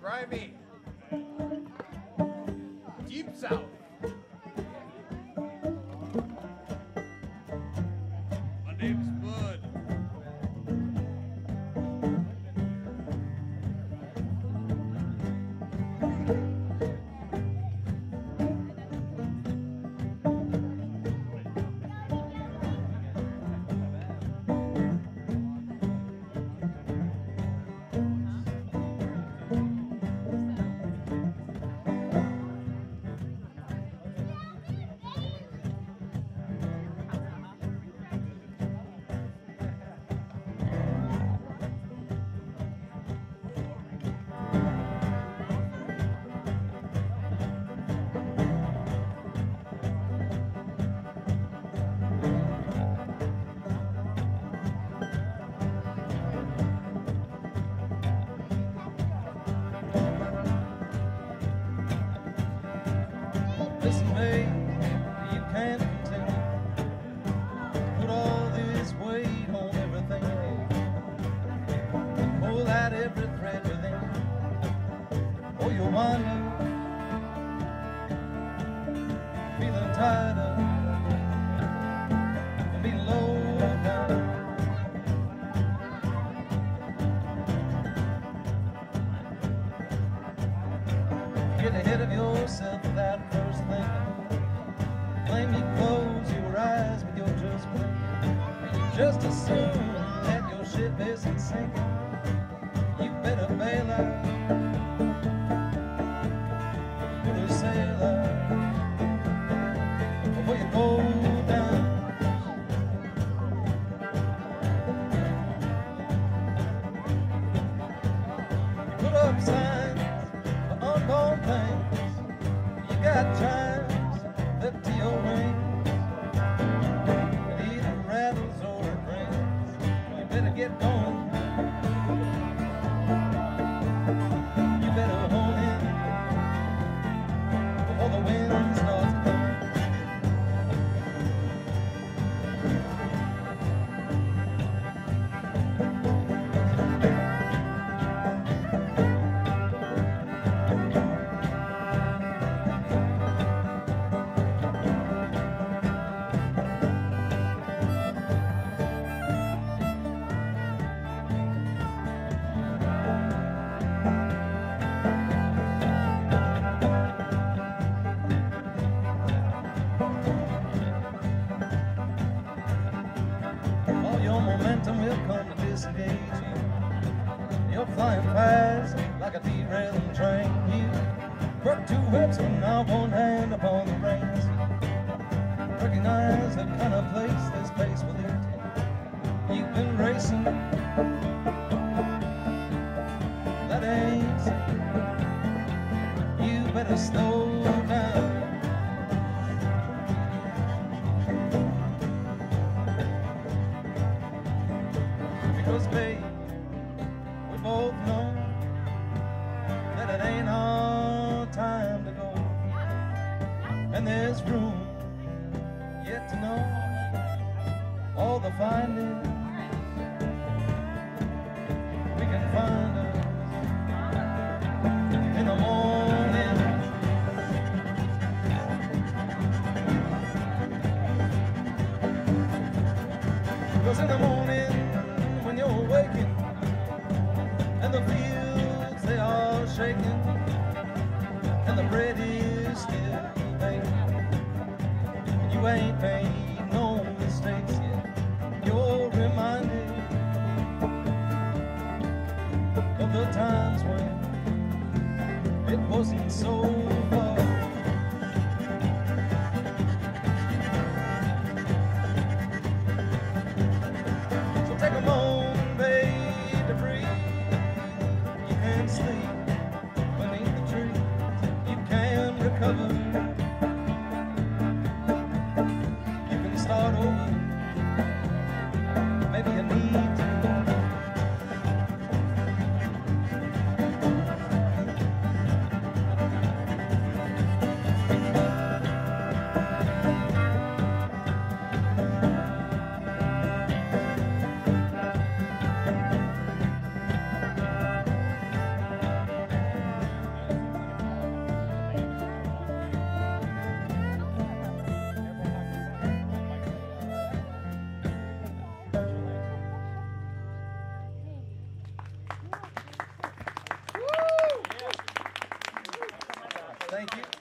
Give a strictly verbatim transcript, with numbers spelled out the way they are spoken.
grimy. Deep South. My name's Bud. Listen, babe, you can't continue to put all this weight on everything you do. Pull out every thread within you, or you'll wind up feeling tired of and being low down. Get ahead of yourself without first thinking. Blame you close your eyes, but you're just blinking. And you just assume that your ship isn't sinking. You better bail out, put a sail out before you go down. You put up signs for unborn things. You got chimes left to your wings. It either rattles or it rings. You better get going. You better hone in before the wind starts blowing. All your momentum will come to disengage you. You're flying fast like a derailing train. You work two whips and now one hand upon the reins. Recognize the kind of place this pace will lead to. You've been racing, that ain't so. You better slow down. Because, babe, we both know that it ain't our time to go. And there's room yet to know all the findings we can find us in the morning. Because in the morning, when you're waking and the fields they are shaking and the bread is still baking and you ain't made no mistakes yet, you're reminded of the times when it wasn't so far. So take a moment, babe, to breathe. You can sleep beneath the tree. You can recover. You can start over. Maybe you need to. Thank you.